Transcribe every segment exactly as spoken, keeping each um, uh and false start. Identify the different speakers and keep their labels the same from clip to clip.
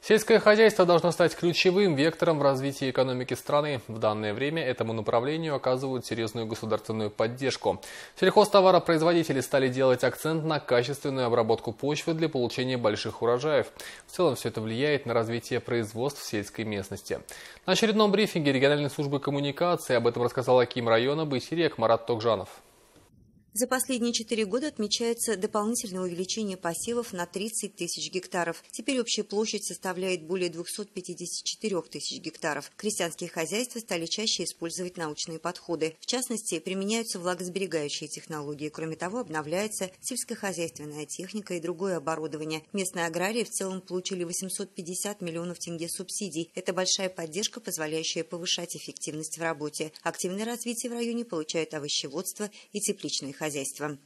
Speaker 1: Сельское хозяйство должно стать ключевым вектором в развитии экономики страны. В данное время этому направлению оказывают серьезную государственную поддержку. Сельхозтоваропроизводители стали делать акцент на качественную обработку почвы для получения больших урожаев. В целом все это влияет на развитие производств в сельской местности. На очередном брифинге региональной службы коммуникации об этом рассказал аким района Байсерек Марат Токжанов.
Speaker 2: За последние четыре года отмечается дополнительное увеличение посевов на тридцать тысяч гектаров. Теперь общая площадь составляет более двухсот пятидесяти четырёх тысяч гектаров. Крестьянские хозяйства стали чаще использовать научные подходы. В частности, применяются влагосберегающие технологии. Кроме того, обновляется сельскохозяйственная техника и другое оборудование. Местные аграрии в целом получили восемьсот пятьдесят миллионов тенге субсидий. Это большая поддержка, позволяющая повышать эффективность в работе. Активное развитие в районе получают овощеводство и тепличные хозяйства. Хозяйства.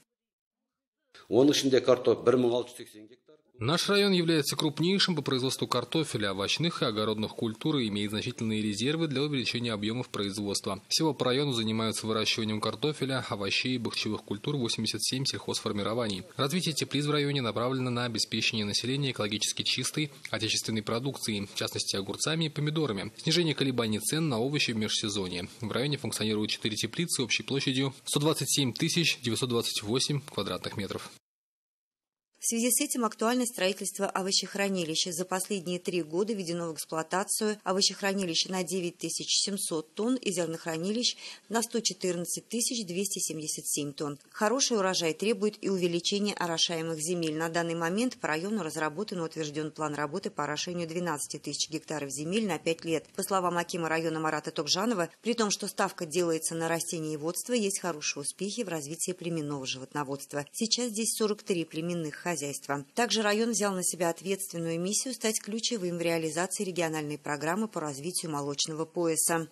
Speaker 1: Наш район является крупнейшим по производству картофеля, овощных и огородных культур и имеет значительные резервы для увеличения объемов производства. Всего по району занимаются выращиванием картофеля, овощей и бахчевых культур восемьдесят семь сельхозформирований. Развитие теплиц в районе направлено на обеспечение населения экологически чистой отечественной продукцией, в частности огурцами и помидорами, снижение колебаний цен на овощи в межсезонье. В районе функционируют четыре теплицы общей площадью сто двадцать семь тысяч девятьсот двадцать восемь квадратных метров.
Speaker 2: В связи с этим актуально строительство овощехранилища. За последние три года введено в эксплуатацию овощехранилище на девять тысяч семьсот тонн и зернохранилищ на сто четырнадцать тысяч двести семьдесят семь тонн. Хороший урожай требует и увеличения орошаемых земель. На данный момент по району разработан и утвержден план работы по орошению двенадцати тысяч гектаров земель на пять лет. По словам акима района Марата Токжанова, при том, что ставка делается на растениеводство, есть хорошие успехи в развитии племенного животноводства. Сейчас здесь сорок три племенных хозяйства. Хозяйства. Также район взял на себя ответственную миссию стать ключевым в реализации региональной программы по развитию молочного пояса.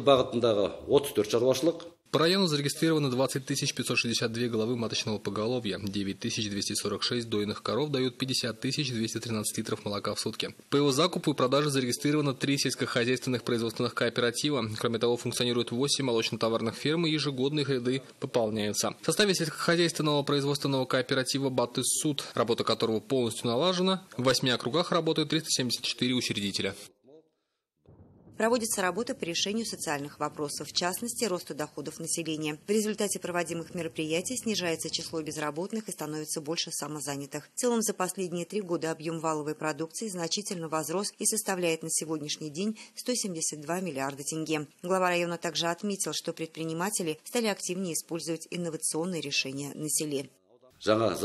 Speaker 1: По району зарегистрировано двадцать тысяч пятьсот шестьдесят две головы маточного поголовья, девять тысяч двести сорок шесть дойных коров дают пятьдесят тысяч двести тринадцать литров молока в сутки. По его закупу и продаже зарегистрировано три сельскохозяйственных производственных кооператива. Кроме того, функционирует восемь молочно-товарных ферм и ежегодно их ряды пополняются. В составе сельскохозяйственного производственного кооператива «Батыс-Суд», работа которого полностью налажена, в восьми округах работают триста семьдесят четыре учредителя.
Speaker 2: Проводится работа по решению социальных вопросов, в частности, росту доходов населения. В результате проводимых мероприятий снижается число безработных и становится больше самозанятых. В целом, за последние три года объем валовой продукции значительно возрос и составляет на сегодняшний день сто семьдесят два миллиарда тенге. Глава района также отметил, что предприниматели стали активнее использовать инновационные решения на селе.
Speaker 1: На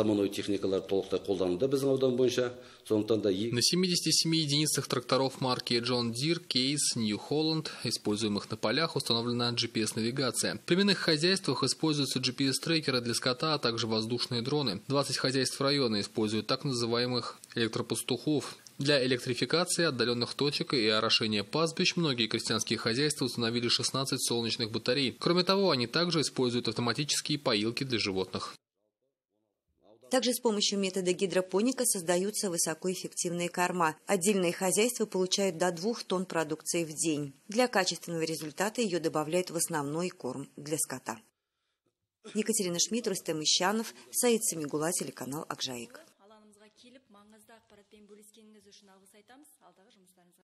Speaker 1: семидесяти семи единицах тракторов марки John Deere, Case, New Holland, используемых на полях, установлена джи пи эс-навигация. В племенных хозяйствах используются джи пи эс-трекеры для скота, а также воздушные дроны. двадцать хозяйств района используют так называемых электропастухов. Для электрификации отдаленных точек и орошения пастбищ многие крестьянские хозяйства установили шестнадцать солнечных батарей. Кроме того, они также используют автоматические поилки для животных.
Speaker 2: Также с помощью метода гидропоника создаются высокоэффективные корма. Отдельные хозяйства получают до двух тонн продукции в день. Для качественного результата ее добавляют в основной корм для скота. Екатерина Шмидт, Рустем Ищанов, Саид Самигула, телеканал Акжаик.